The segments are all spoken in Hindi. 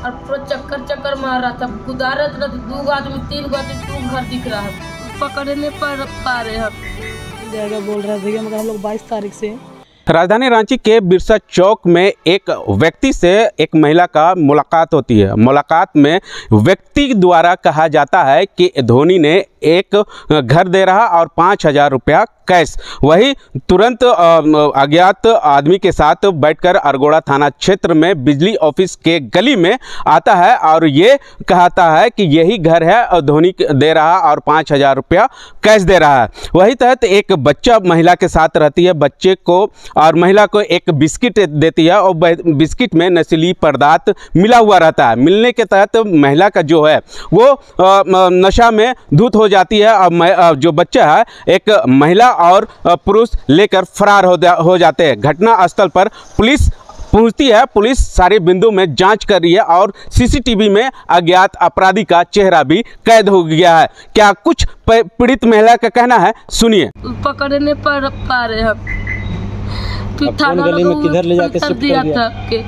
और पूरा चक्कर चक्कर मार रहा था, कुदा रहे थे, 2 आदमी 3 आदमी घर दिख रहा है, पकड़ने पा रहे हम जाएगा बोल रहा है भैया, मगर हम लोग 22 तारीख से। राजधानी रांची के बिरसा चौक में एक व्यक्ति से एक महिला का मुलाकात होती है। मुलाकात में व्यक्ति द्वारा कहा जाता है कि धोनी ने एक घर दे रहा और 5,000 रुपया कैश। वही तुरंत अज्ञात आदमी के साथ बैठकर अरगोड़ा थाना क्षेत्र में बिजली ऑफिस के गली में आता है और ये कहता है कि यही घर है और धोनी दे रहा और 5,000 रुपया कैश दे रहा है। वही तहत एक बच्चा महिला के साथ रहती है, बच्चे को और महिला को एक बिस्किट देती है और बिस्किट में नशीली पदार्थ मिला हुआ रहता है। मिलने के तहत महिला का जो है वो नशा में धुत हो जाती है और जो बच्चा है एक महिला और पुरुष लेकर फरार हो जाते हैं। घटना स्थल पर पुलिस पहुंचती है। पुलिस सारे बिंदु में जांच कर रही है और सीसीटीवी में अज्ञात अपराधी का चेहरा भी कैद हो गया है। क्या कुछ पीड़ित महिला का कहना है, सुनिए। पकड़ने पा रहे हम, थाना गली में किधर ले जाके शिफ्ट दिया था के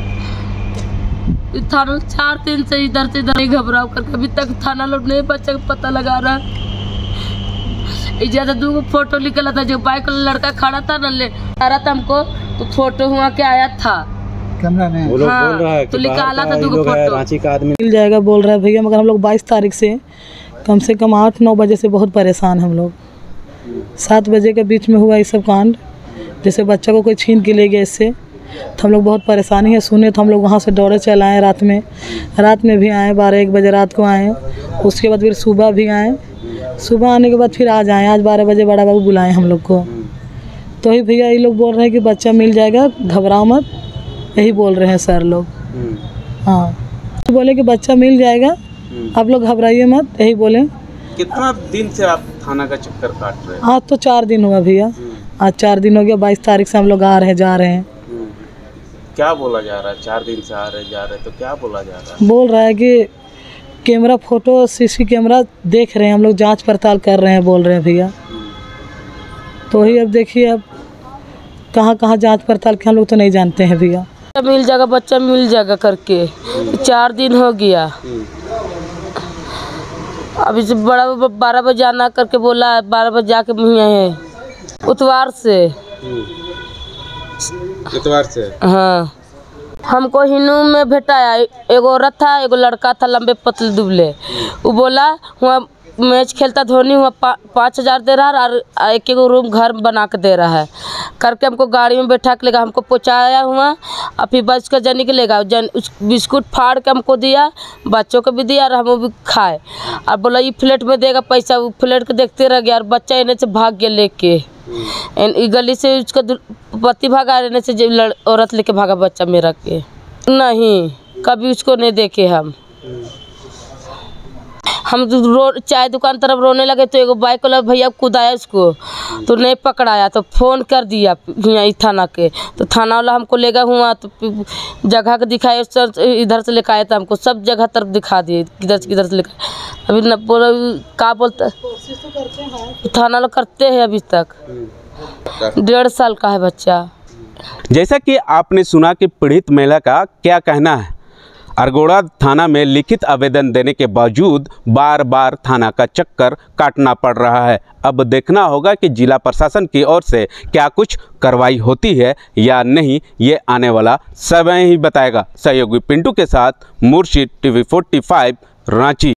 थाना 4 दिन से इधर से इधर घबराव करके अभी तक थाना लोग नहीं बच्चे का पता लगा रहा। इजाज़त 2 फोटो निकला था, जो बाइक वाला लड़का खड़ा था ना ले आ रहा था हमको, तो फोटो हुआ के आया था कैमरा में। वो लोग बोल रहा है तो निकाला था 2 फोटो। रांची का आदमी मिल जाएगा बोल रहा है भैया, मगर हम लोग 22 तारीख से कम 8-9 बजे से बहुत परेशान हम लोग। 7 बजे के बीच में हुआ ये सब कांड, जैसे बच्चा को कोई छीन के ले गया इससे, तो हम लोग बहुत परेशानी है। सुने तो हम लोग वहाँ से दौड़े चल आए, रात में भी आए, 12-1 बजे रात को आए। उसके बाद फिर सुबह भी आए, सुबह आने के बाद फिर आज आए। आज 12 बजे बड़ा बाबू बुलाए हम लोग को, तो ही भैया ये लोग बोल रहे हैं कि बच्चा मिल जाएगा, घबराओ मत, यही बोल रहे हैं सर लोग। हाँ, तो बोले कि बच्चा मिल जाएगा, आप लोग घबराइए मत, यही बोले। कितना दिन से आप थाना का चक्कर काट रहे हैं? आज तो 4 दिन हुआ भैया, आज 4 दिन हो गया। 22 तारीख से हम लोग आ रहे हैं, जा रहे हैं। क्या बोला जा रहा है? 4 दिन से आ रहे जा रहे, तो क्या बोला जा रहा है? बोल रहा है कि कैमरा फोटो सीसी कैमरा देख रहे हैं, हम लोग जांच पड़ताल कर रहे हैं, बोल रहे हैं भैया। तो ही अब देखिए, अब कहाँ जांच पड़ताल के हम लोग तो नहीं जानते हैं भैया। मिल जाएगा, बच्चा मिल जाएगा करके 4 दिन हो गया। अभी से बड़ा 12 बजे आना करके बोला, 12 बजे जाके वहीं आए उतवार से। हाँ, हमको हिनू में भेटाया, एगो औरत था, एगो लड़का था, लंबे पतले दुबले। वो बोला हुआ मैच खेलता धोनी हुआ 5,000 दे रहा है और एक रूम घर बना के दे रहा है करके हमको गाड़ी में बैठा के लेगा, हमको पहुँचाया हुआ। और फिर बच कर जन के लेगा, उस बिस्कुट फाड़ के हमको दिया, बच्चों को भी दिया और हम भी खाए। और बोला ये फ्लैट में देगा पैसा, वो फ्लैट को देखते रह गया और बच्चा इन्हें से भाग गया लेके। गली से उसका पति भागा, रहने से औरत लेके भागा बच्चा मेरा के। नहीं, कभी उसको नहीं देखे हम चाय दुकान तरफ रोने लगे, तो एगो बाइक वाला भैया कुदाया उसको, तो नहीं पकड़ाया, तो फ़ोन कर दिया थाना के, तो थाना वाला हमको लेगा हुआ, तो जगह के दिखाए, इधर से लेकर आया था, हमको सब जगह तरफ दिखा दिए किधर से लेकर। अभी न बोला क्या बोलता थाना वाला करते हैं अभी तक। 1.5 साल का है बच्चा। जैसा कि आपने सुना कि पीड़ित महिला का क्या कहना है। अरगोड़ा थाना में लिखित आवेदन देने के बावजूद बार बार थाना का चक्कर काटना पड़ रहा है। अब देखना होगा कि जिला प्रशासन की ओर से क्या कुछ कार्रवाई होती है या नहीं, ये आने वाला समय ही बताएगा। सहयोगी पिंटू के साथ मुर्शिद, TV 45 रांची।